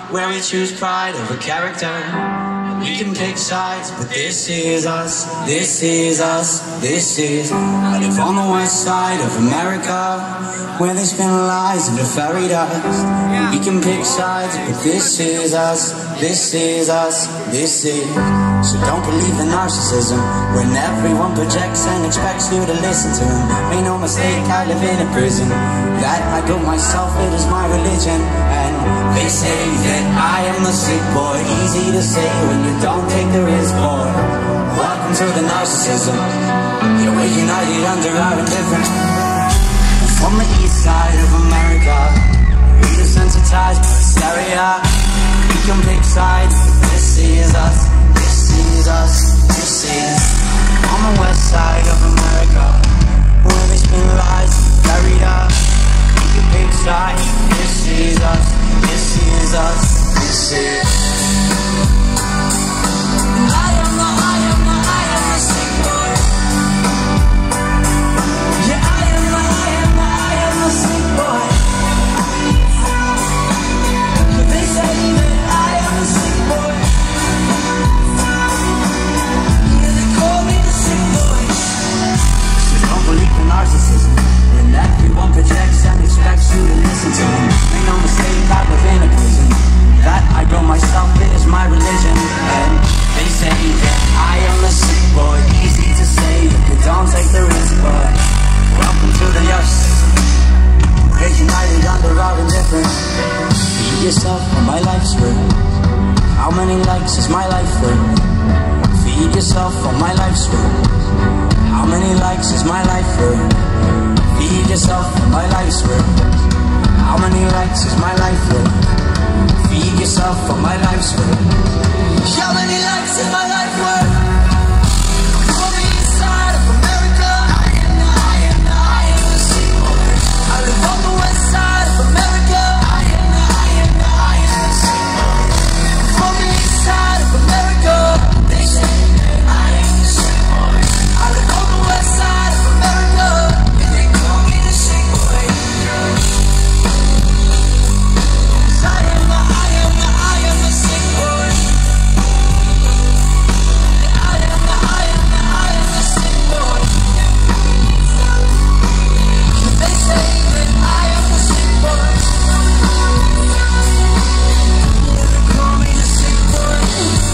where we choose pride over character. We can pick sides, but this is us, this is us, this is. I live on the west side of America, where they spin lies into fairy dust. We can pick sides, but this is us, this is us, this is. So don't believe the narcissism, when everyone projects and expects you to listen to them. Make no mistake, I live in a prison that I built myself, it is my religion. And they say that I am the sick boy, easy to say when you don't take the risk, boy. Welcome to the narcissism, yeah, we're united under our indifference. From the east side of America, we desensitized by hysteria. We can pick sides, but this is us, this is us, this is. On the west side of America, where they spin lies buried up. We can pick sides, this is us, this is us, this is. I am the sick boy. Yeah, I am the sick boy. They say that I am the sick boy. Yeah, they call me the sick boy. So don't believe the narcissism, when everyone projects and expects you to listen to them. Make no mistake, I live in a prison that I built myself, it is my religion. And they say that I am the sick boy, easy to say if you don't take the risk, but welcome to the narcissism, we're united under our indifference. Feed yourself on my life's worth. How many likes is my life worth? Feed yourself on my life's worth. How many likes is my life worth? Feed yourself on my life's worth. How many likes is my life worth? Feed yourself on my life's worth. How many likes is my life worth? On the east side of America, I am the sick boy. I live on the west side of America, I am the sick boy. On the east side of America, they say that I am the sick boy. I live on the west side of America, and they call me the sick boy. I am the sick boy. I am the sick boy. They say that I am the sick boy. They call me the sick boy.